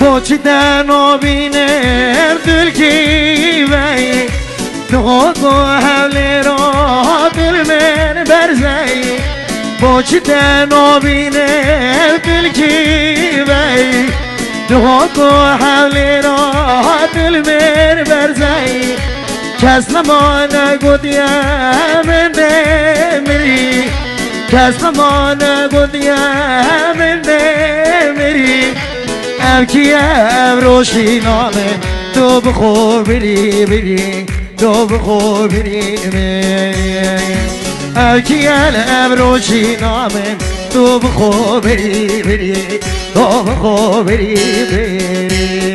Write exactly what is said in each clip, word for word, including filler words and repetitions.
بوچیدن و بینر دل کی وی تو کو حول را دل من برزی بوچیدن و بینر دل کی وی تو کو حول را دل من برزی کس نمان گودیم نمیری کس نمان گودیم نمیری ام کیم روشی نامه تو بخور بری بری تو بخور بری بری ام کیم روشی نامه تو بخور بری بری تو بخور بری بری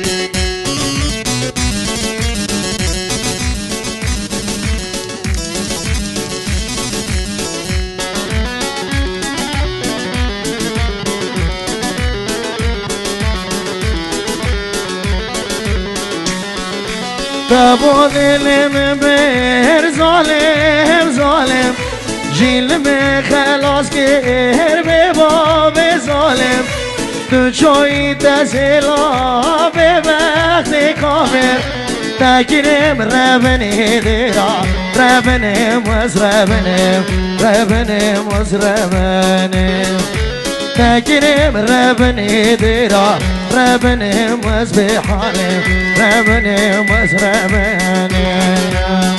تبو دلم بر ظالم ظالم جیل میں خلاص کر بے باب ظالم تو چوئی تسلا بے وقت کامر تاکرم ربنی دیرا ربنم وز ربنم ربنم وز ربنم تاکرم ربنی دیرا ربنم وز بحالم ربنم وز ربنم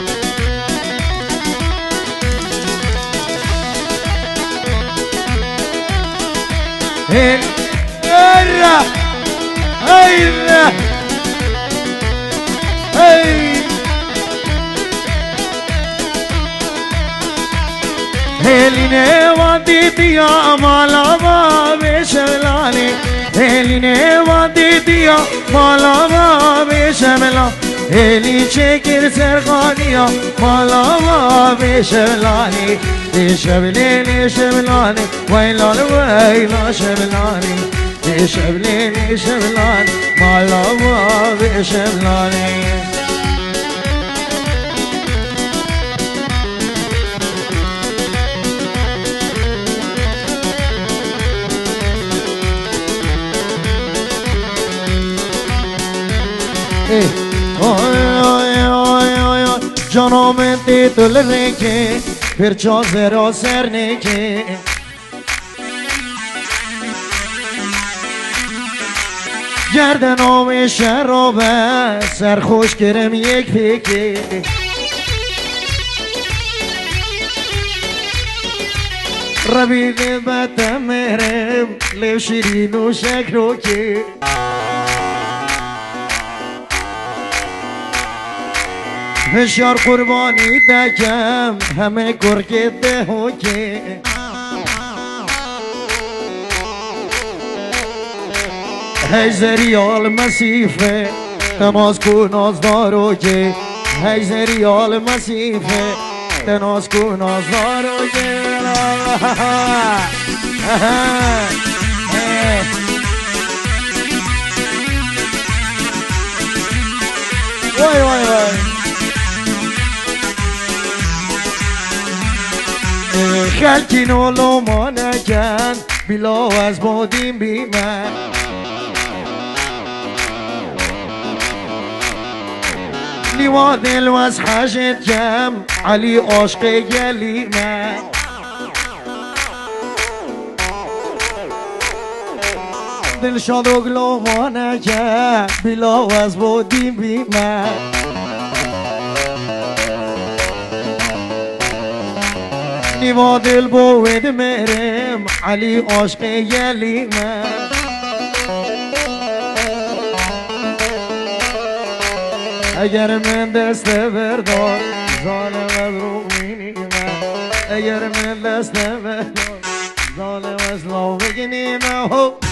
هل هلا هلا هي هليني وديتي يا مالا ما بشملاني هليني وديتي يا مالا ما بشملاني هلی چکر سرخانیا مالا ما بشملانی شبلینی شبلانی ویلان ویلا شبلانی شبلینی شبلانی مالا ما بشملانی جانم تیتل رکه پرچا زرا سر نکه گردنام شرابه سرخوش کرم یک پیکه ربیق بتمرم لب شیرین و شکرو که فشار قربانی دکم همه گرگه هو که هیزریال مسیفه تناز کو نازدارو که هیزریال مسیفه تناز کو نازدارو که وای وای وای خلکی نولو ما نکن بلا از بادیم بیمه نیوا دل از حشت کم علی عاشق گلیمه دل شاد و گلو ما نکن بلا از بادیم بیمه نیوا دل بود مرم علی عاشق گلیمه اگر من دست بردار ظالم از رو مینیمه اگر من دست بردار ظالم از لو بگنیمه